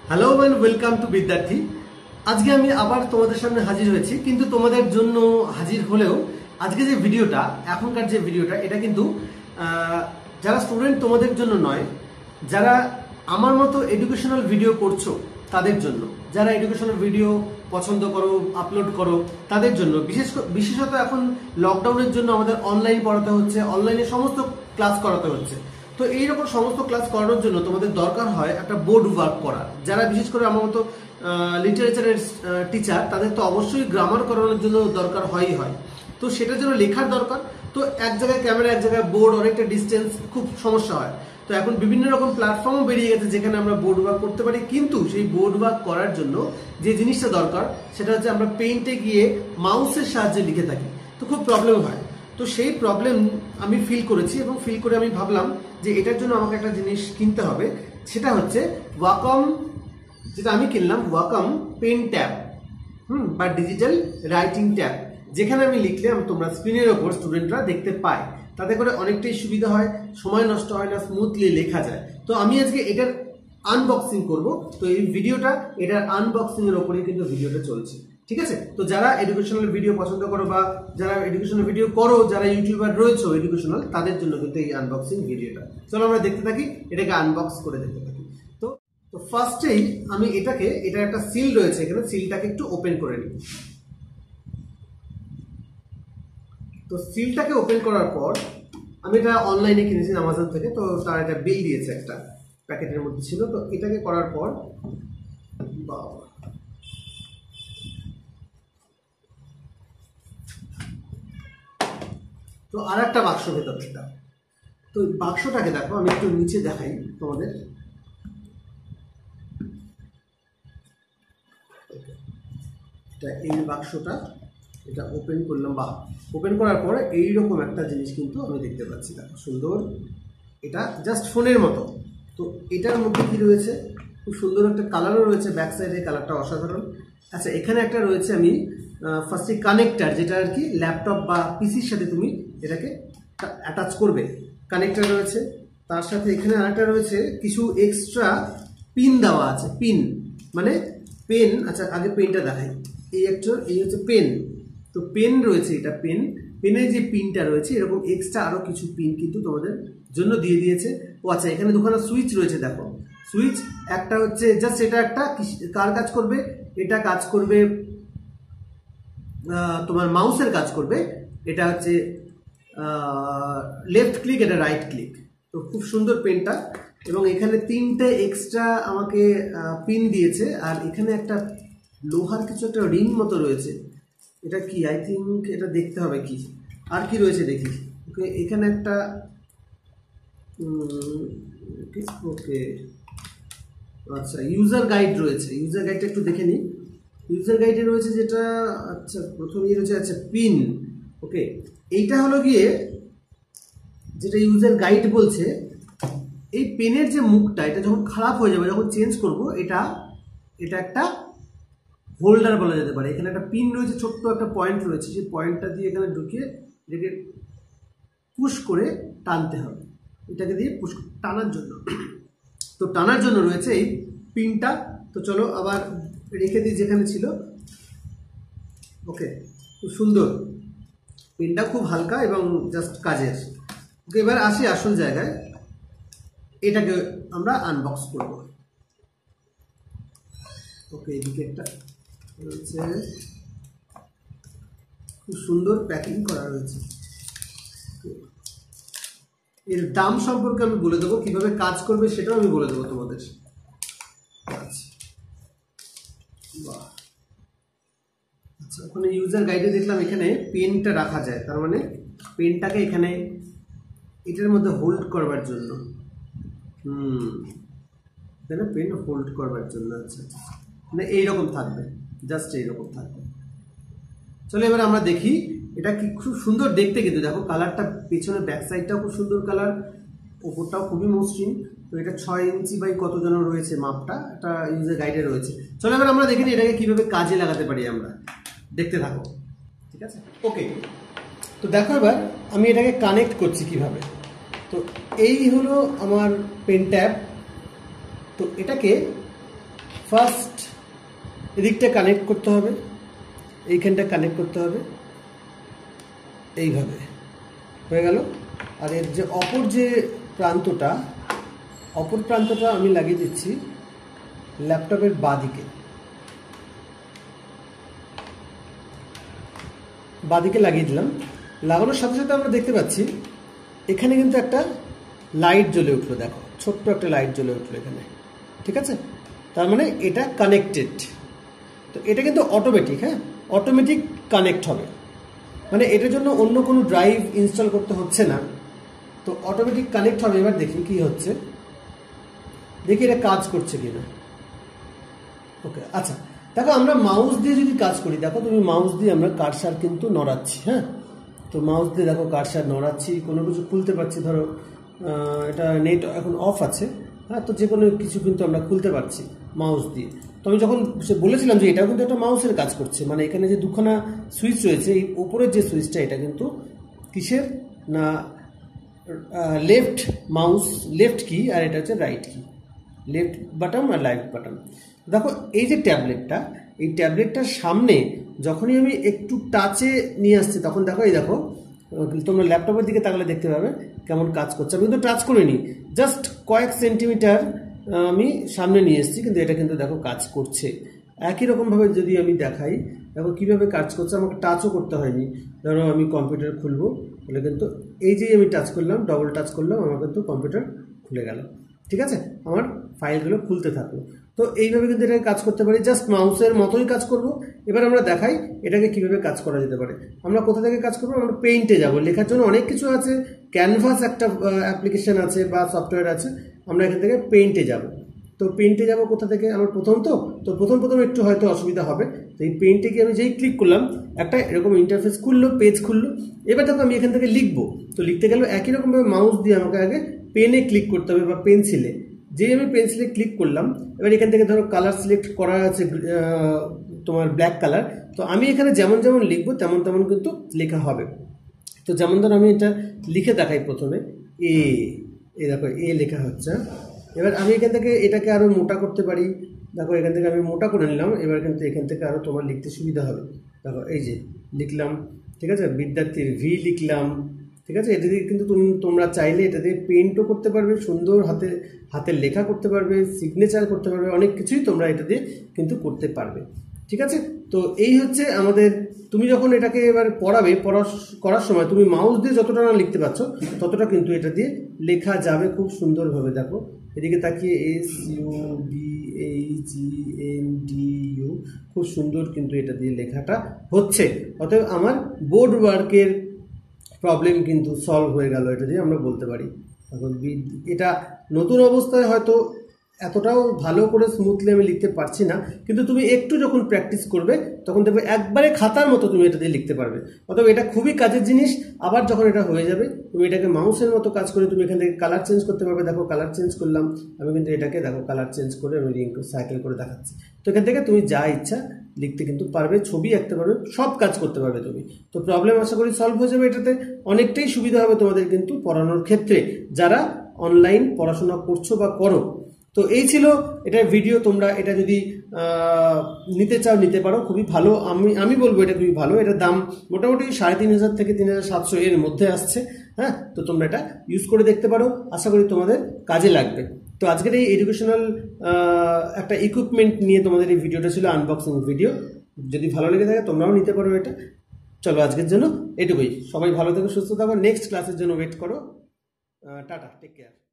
Hello and welcome to বিদ্যার্থী। আজকে আমি আবার তোমাদের সামনে হাজির হয়েছি, কিন্তু তোমাদের জন্য হাজির হলেও আজকে যে ভিডিওটা, এখনকার যে ভিডিওটা, এটা কিন্তু যারা স্টুডেন্ট তোমাদের জন্য নয়, যারা আমার মতো এডুকেশনাল ভিডিও করছো তাদের জন্য, যারা এডুকেশনাল ভিডিও পছন্দ করো, আপলোড করো তাদের জন্য। বিশেষত এখন লকডাউনের জন্য আমাদের অনলাইন পড়াতে হচ্ছে, অনলাইনে সমস্ত ক্লাস করাতে হচ্ছে। তো এইরকম সমস্ত ক্লাস করানোর জন্য তোমাদের দরকার হয় একটা বোর্ড ওয়ার্ক করা। যারা বিশেষ করে আমার মতো লিটারেচারের টিচার, তাদের তো অবশ্যই গ্রামার করানোর জন্য দরকার হয়। তো সেটার জন্য লেখার দরকার। তো এক জায়গায় ক্যামেরা, এক জায়গায় বোর্ড, অনেকটা ডিস্টেন্স, খুব সমস্যা হয়। তো এখন বিভিন্ন রকম প্ল্যাটফর্মও বেরিয়ে গেছে যেখানে আমরা বোর্ড ওয়ার্ক করতে পারি, কিন্তু সেই বোর্ড ওয়ার্ক করার জন্য যে জিনিসটা দরকার সেটা হচ্ছে আমরা পেইন্টে গিয়ে মাউসের সাহায্যে লিখে থাকি, তো খুব প্রবলেম হয়। তো সেই প্রবলেম আমি ফিল করেছি এবং ফিল করে আমি ভাবলাম যে এটার জন্য আমাকে একটা জিনিস কিনতে হবে। সেটা হচ্ছে ওয়াকম, যেটা আমি কিনলাম, ওয়াকম পেন ট্যাব বা ডিজিটাল রাইটিং ট্যাব, যেখানে আমি লিখলে তোমরা স্ক্রিনের ওপর স্টুডেন্টরা দেখতে পায়, তাতে করে অনেকটাই সুবিধা হয়, সময় নষ্ট হয় না, স্মুথলি লেখা যায়। তো আমি আজকে এটার আনবক্সিং করব। তো এই ভিডিওটা এটার আনবক্সিং এর ওপরেই কিন্তু ভিডিওটা চলছে, ঠিক আছে? তো যারা এডুকেশনাল ভিডিও পছন্দ করো বা যারা এডুকেশনাল ভিডিও করো, যারা ইউটিউবার রয়েছে এডুকেশনাল, তাদের জন্য কিন্তু এই আনবক্সিং ভিডিওটা। চলো আমরা দেখতে থাকি, এটাকে আনবক্স করে দেখতে থাকি। তো ফার্স্টেই আমি এটা একটা সিল রয়েছে এখানে, সিলটাকে একটু ওপেন করে নিই। তো সিলটাকে ওপেন করার পর আমি এটা অনলাইনে কিনেছি অ্যামাজন থেকে। তো তার একটা বিল দিয়েছে, একটা প্যাকেটের মধ্যে ছিল। তো এটাকে করার পর তো আর একটা বাক্স ভেতর একটা। তো বাক্সটাকে দেখো, আমি একটু নিচে দেখাই তোমাদের। এটা এই বাক্সটা, এটা ওপেন করলাম, বা ওপেন করার পরে এইরকম একটা জিনিস কিন্তু আমি দেখতে পাচ্ছি। দেখো সুন্দর, এটা জাস্ট ফোনের মতো। তো এটার মধ্যে কি রয়েছে, খুব সুন্দর একটা কালারও রয়েছে, ব্যাক সাইডে কালারটা অসাধারণ। আচ্ছা, এখানে একটা রয়েছে, আমি ফার্স্টে কানেক্টার, যেটা আর কি ল্যাপটপ বা পিসির সাথে তুমি এটাকে অ্যাটাচ করবে, কানেক্টার রয়েছে। তার সাথে এখানে আরেকটা রয়েছে, কিছু এক্সট্রা পিন দেওয়া আছে, পিন মানে পেন। আচ্ছা, আগে পেনটা দেখাই। এই হচ্ছে পেন। তো পেন রয়েছে, এটা পেনের যে পিনটা রয়েছে, এরকম এক্সট্রা আরো কিছু পিন কিন্তু তোমাদের জন্য দিয়ে দিয়েছে। ও আচ্ছা, এখানে দুখানা সুইচ রয়েছে, দেখো সুইচ। একটা হচ্ছে জাস্ট, এটা একটা কার কাজ করবে, এটা কাজ করবে তোমার মাউসের কাজ করবে। এটা হচ্ছে লেফট ক্লিক, এটা রাইট ক্লিক। তো খুব সুন্দর পেনটা। এবং এখানে তিনটে এক্সট্রা আমাকে পিন দিয়েছে। আর এখানে একটা লোহার কিছু একটা রিং মতো রয়েছে, এটা কি, আই থিঙ্ক এটা দেখতে হবে কি আর কি রয়েছে দেখি। ওকে, এখানে একটা ওকে আচ্ছা, ইউজার গাইড রয়েছে। ইউজার গাইডটা একটু দেখে নিই। ইউজার গাইডে রয়েছে যেটা, আচ্ছা প্রথমেই রয়েছে, আচ্ছা পিন। ওকে, এইটা হলো গিয়ে যেটা ইউজার গাইড বলছে, এই পেনের যে মুখটা, এটা যখন খারাপ হয়ে যাবে, যখন চেঞ্জ করব, এটা একটা হোল্ডার বলা যেতে পারে। এখানে একটা পিন রয়েছে, ছোট্ট একটা পয়েন্ট রয়েছে, সেই পয়েন্টটা দিয়ে এখানে ঢুকিয়ে এটাকে পুশ করে টানতে হবে, এটাকে দিয়ে পুশ টানার জন্য। তো টানার জন্য রয়েছে এই পিনটা। তো চলো আবার রেখে দিই যেখানে ছিল। ওকে, খুব সুন্দর, পেনটা খুব হালকা এবং জাস্ট কাজের। ওকে, এবার আসি আসল জায়গায়, এটাকে আমরা আনবক্স করব। ওকে, এদিকে একটা রয়েছে, খুব সুন্দর প্যাকিং করা রয়েছে। এর দাম সম্পর্কে আমি বলে দেবো, কিভাবে কাজ করবে সেটাও আমি বলে দেবো তোমাদের। আচ্ছা, ওখানে ইউজার গাইডে দেখলাম এখানে পেনটা রাখা যায়, তার মানে পেনটাকে এখানে এটার মধ্যে হোল্ড করবার জন্য। এখানে পেন হোল্ড করবার জন্য। আচ্ছা, মানে এইরকম থাকবে, জাস্ট এইরকম থাকবে। চলো এবার আমরা দেখি এটা কি। খুব সুন্দর দেখতে কিন্তু, দেখো কালারটা, পেছনে ব্যাক সাইডটাও খুব সুন্দর কালার, ওপরটাও খুবই মসৃণ। তো এটা 6 ইঞ্চি বাই কত যেন রয়েছে মাপটা, এটা ইউজার গাইডে রয়েছে। চলো এবার আমরা দেখি এটাকে কিভাবে কাজে লাগাতে পারি, আমরা দেখতে থাকো, ঠিক আছে? ওকে, তো দেখো এবার আমি এটাকে কানেক্ট করছি কিভাবে। তো এই হলো আমার পেন ট্যাব। তো এটাকে ফার্স্ট এদিকটা কানেক্ট করতে হবে, এইখানটা কানেক্ট করতে হবে, এইভাবে হয়ে গেল। আর এর যে অপর প্রান্তটা আমি লাগিয়ে দিচ্ছি ল্যাপটপের বাঁদিকে লাগিয়ে দিলাম। লাগানোর সাথে সাথে আমরা দেখতে পাচ্ছি এখানে কিন্তু একটা লাইট জ্বলে উঠলো, দেখো ছোট্ট একটা লাইট জ্বলে উঠলো এখানে, ঠিক আছে? তার মানে এটা কানেক্টেড। তো এটা কিন্তু অটোমেটিক, হ্যাঁ অটোমেটিক কানেক্ট হবে, মানে এটার জন্য অন্য কোনো ড্রাইভ ইনস্টল করতে হচ্ছে না, তো অটোমেটিক কানেক্ট হবে। এবার দেখি কি হচ্ছে, দেখি এটা কাজ করছে কিনা। ওকে, আচ্ছা দেখো আমরা মাউস দিয়ে যদি কাজ করি, দেখো তুমি মাউস দিয়ে আমরা কার্সার কিন্তু নড়াচ্ছি, হ্যাঁ তো মাউস দিয়ে দেখো কার্সার নড়াচ্ছি, কোনো কিছু খুলতে পারছি, ধরো এটা নেট এখন অফ আছে, হ্যাঁ তো যে কোনো কিছু কিন্তু আমরা খুলতে পারছি মাউস দিয়ে। তো আমি যখন বলেছিলাম যে এটাও কিন্তু একটা মাউসের কাজ করছে, মানে এখানে যে দুখানা সুইচ রয়েছে, এই উপরের যে সুইচটা এটা কিন্তু কিসের না লেফট মাউস, লেফট কি, আর এটা হচ্ছে রাইট কি, লেফট বাটন আর রাইট বাটন। দেখো এই যে ট্যাবলেটটা, এই ট্যাবলেটটার সামনে যখনই আমি একটু টাচে নিয়ে আসছি, তখন দেখো এই দেখো তোমরা ল্যাপটপের দিকে তাকালে দেখতে পাবে কেমন কাজ করছে। আমি কিন্তু টাচ করিনি, জাস্ট কয়েক সেন্টিমিটার আমি সামনে নিয়ে এসেছি, কিন্তু এটা কিন্তু দেখো কাজ করছে। একই রকমভাবে যদি আমি দেখাই, দেখো কীভাবে কাজ করছে, আমাকে টাচও করতে হয়নি। ধরো আমি কম্পিউটার খুলবো, তাহলে কিন্তু এই যে আমি টাচ করলাম, ডবল টাচ করলাম, আমার কিন্তু কম্পিউটার খুলে গেল, ঠিক আছে? আমার ফাইলগুলো খুলতে থাকলো। তো এইভাবে কিন্তু এটাকে কাজ করতে পারি, জাস্ট মাউসের মতোই কাজ করব। এবার আমরা দেখাই এটাকে কিভাবে কাজ করা যেতে পারে। আমরা কোথা থেকে কাজ করবো, আমরা পেইন্টে যাব। লেখার জন্য অনেক কিছু আছে, ক্যানভাস একটা অ্যাপ্লিকেশন আছে বা সফটওয়্যার আছে, আমরা এখান থেকে পেইন্টে যাব। তো পেইন্টে যাব কোথা থেকে, আমার প্রথম প্রথম একটু হয়তো অসুবিধা হবে। তো এই পেইন্টে গিয়ে আমি যেই ক্লিক করলাম, একটা এরকম ইন্টারফেস খুললো, পেজ খুললো। এবার দেখো আমি এখান থেকে লিখবো, তো লিখতে গেলেও একই রকমভাবে মাউস দিয়ে আমাকে আগে পেনে ক্লিক করতে হবে বা পেন্সিলে। যেই আমি পেন্সিলে ক্লিক করলাম, এবার এখান থেকে ধরো কালার সিলেক্ট করা আছে তোমার ব্ল্যাক কালার, তো আমি এখানে যেমন যেমন লিখবো তেমন তেমন কিন্তু লেখা হবে। তো যেমন ধরো আমি এটা লিখে দেখাই, প্রথমে এ দেখো এ লেখা হচ্ছে। এবার আমি এখান থেকে এটাকে আরও মোটা করতে পারি, দেখো এখান থেকে আমি মোটা করে নিলাম। এবার কিন্তু এখান থেকে আরও তোমার লিখতে সুবিধা হবে। দেখো এই যে লিখলাম, ঠিক আছে, বিদ্যার্থীর ভি লিখলাম, ঠিক আছে? এটা দিয়ে কিন্তু তোমরা চাইলে এটা দিয়ে পেন্টও করতে পারবে, সুন্দর হাতের লেখা করতে পারবে, সিগনেচার করতে পারবে, অনেক কিছুই তোমরা এটা দিয়ে কিন্তু করতে পারবে, ঠিক আছে? তো এই হচ্ছে আমাদের, তুমি যখন এটাকে এবার করার সময় তুমি মাউস দিয়ে যতটা না লিখতে পারছো ততটা কিন্তু এটা দিয়ে লেখা যাবে খুব সুন্দরভাবে। দেখো এদিকে তাকিয়ে SUBHENDU, খুব সুন্দর কিন্তু এটা দিয়ে লেখাটা হচ্ছে। অতএব আমার বোর্ড ওয়ার্কের প্রবলেম কিন্তু সলভ হয়ে গেল, এটা দিয়ে আমরা বলতে পারি। এখন এটা নতুন অবস্থায় হয়তো এতটাও ভালো করে স্মুথলি আমি লিখতে পারছি না, কিন্তু তুমি একটু যখন প্র্যাকটিস করবে তখন দেখবে একবারে খাতার মতো তুমি এটা দিয়ে লিখতে পারবে। অতএব এটা খুবই কাজের জিনিস। আবার যখন এটা হয়ে যাবে, তুমি এটাকে মাউসের মতো কাজ করে তুমি এখান থেকে কালার চেঞ্জ করতে পারবে। দেখো কালার চেঞ্জ করলাম আমি, কিন্তু এটাকে দেখো কালার চেঞ্জ করে আমি সাইকেল করে দেখাচ্ছি। তো এখান থেকে তুমি যা ইচ্ছা লিখতে কিন্তু পারবে, ছবি আঁকতে পারবে, সব কাজ করতে পারবে তুমি। তো প্রবলেম আশা করি সলভ হয়ে যাবে। এটাতে অনেকটাই সুবিধা হবে তোমাদের কিন্তু পড়ানোর ক্ষেত্রে, যারা অনলাইন পড়াশোনা করছো বা করো। তো এই ছিল এটার ভিডিও। তোমরা এটা যদি নিতে চাও নিতে পারো, খুবই ভালো। আমি বলবো এটা খুবই ভালো। এটার দাম মোটামুটি 3500 থেকে 3700 এর মধ্যে আসছে, হ্যাঁ। তো তোমরা এটা ইউজ করে দেখতে পারো, আশা করি তোমাদের কাজে লাগবে। তো আজকের এই এডুকেশনাল একটা ইকুইপমেন্ট নিয়ে তোমাদের এই ভিডিওটা ছিল, আনবক্সিং ভিডিও। যদি ভালো লেগে থাকে তোমরাও নিতে পারো এটা। চলো আজকের জন্য এটুকুই। সবাই ভালো থেকো, সুস্থ থাকো। নেক্সট ক্লাসের জন্য ওয়েট করো। Tata, take care.